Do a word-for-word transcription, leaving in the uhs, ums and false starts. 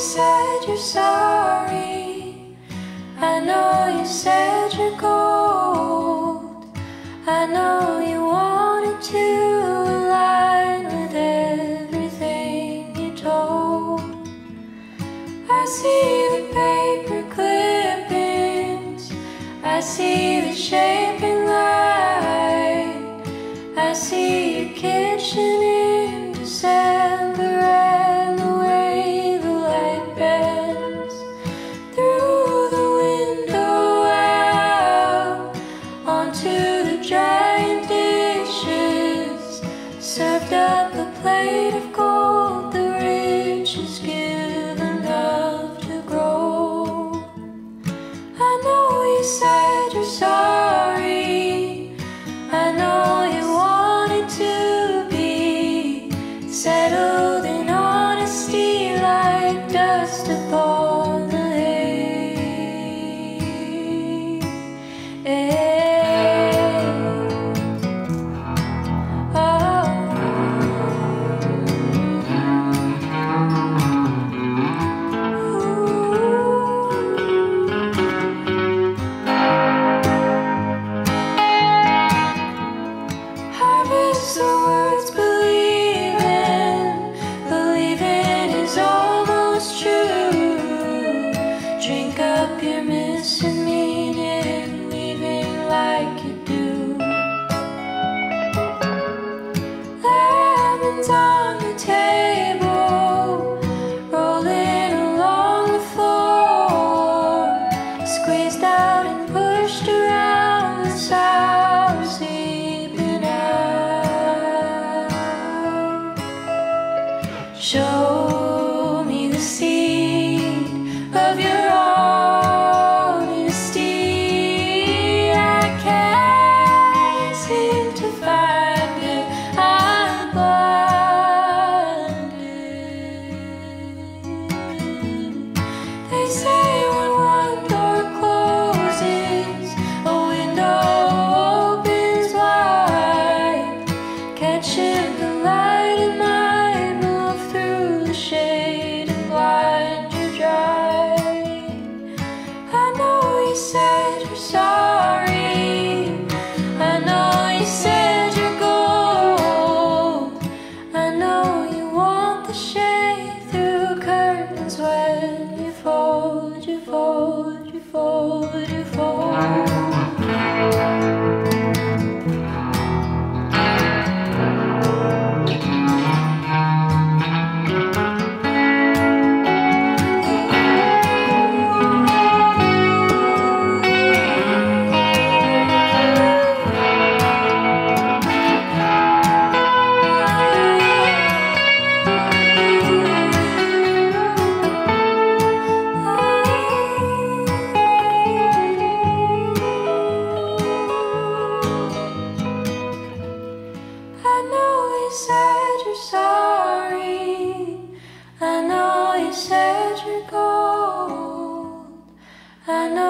said you're sorry. I know you said you're gold. I know you wanted to align with everything you told. I see the paper clippings, I see the shaping light, I see your kitchen in December and the way the light bends through the window out onto the giant dishes, served up a plate of gold the rich is given love to grow. I know you said you're sorry, I know you wanted to be settled in honesty like dust upon the hay. Oh. Harvest the words believe in, believing is almost true. Drink up your missing meaning, leaving like you do. Lemons on the table, rolling along the floor, squeezed out and pushed around the sour seeping out. Show me the seed of your honesty. I can't seem to find it, I'm blinded. They say when one door closes, a window opens wide, catching the light it might move through the shade and blind you dry. I know you said you're sorry, I know you said you're gold, I know you want the shade through curtains when you fold, you fold, you fold, you fold. I know you said you're sorry, I know you said you're gold, I know